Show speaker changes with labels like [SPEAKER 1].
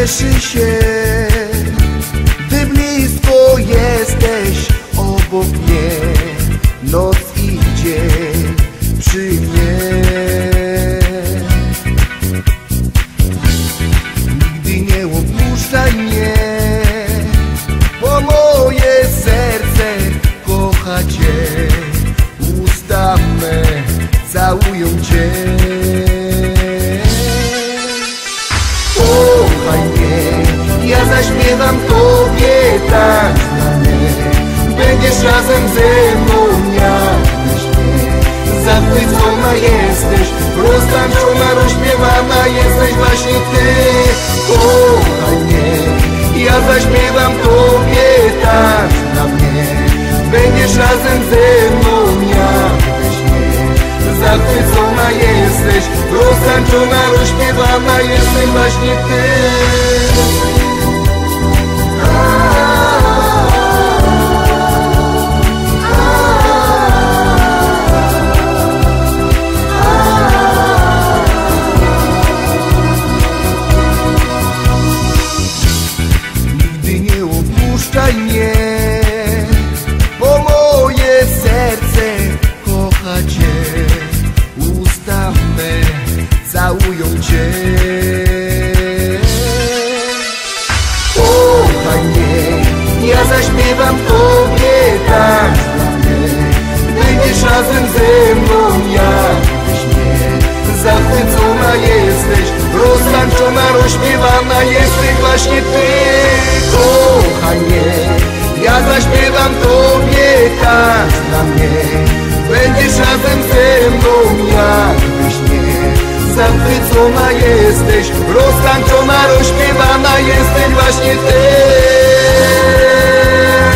[SPEAKER 1] cieszy się, gdy blisko jesteś obok mnie. Noc i dzień przy mnie. Nigdy nie opuszczaj mnie, bo moje serce kocha Cię. Usta me całują Cię. Kochaj mnie, ja zaśpiewam Tobie tak dla mnie. Będziesz razem ze mną jak we śnie. Zachwycona jesteś, roztańczona, rozśpiewana jesteś właśnie Ty. Kochaj mnie, ja zaśpiewam Tobie tak dla mnie. Będziesz razem ze mną jak we śnie. Zachwycona jesteś, roztańczona, rozśpiewana jesteś właśnie Ty. Nigdy nie opuszczaj mnie, bo moje serce kocha Cię. Usta me całują Cię. Kochaj mnie, ja zaśpiewam Tobie tak dla mnie. Będziesz razem ze mną jak we śnie. Zachwycona jesteś, roztańczona, rozśpiewana jesteś właśnie Ty. Kochaj mnie, ja zaśpiewam Tobie tak dla mnie. Będziesz razem ze mną jak we śnie. Zachwycona jesteś, roztańczona, rozśpiewana jesteś właśnie Ty.